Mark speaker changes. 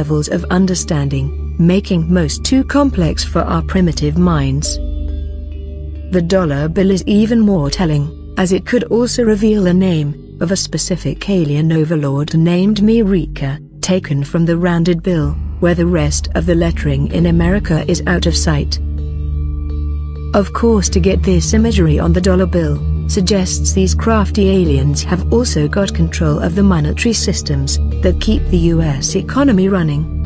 Speaker 1: levels of understanding, making most too complex for our primitive minds. The dollar bill is even more telling, as it could also reveal the name of a specific alien overlord named Mirika, taken from the rounded bill, where the rest of the lettering in America is out of sight. Of course, to get this imagery on the dollar bill suggests these crafty aliens have also got control of the monetary systems that keep the US economy running.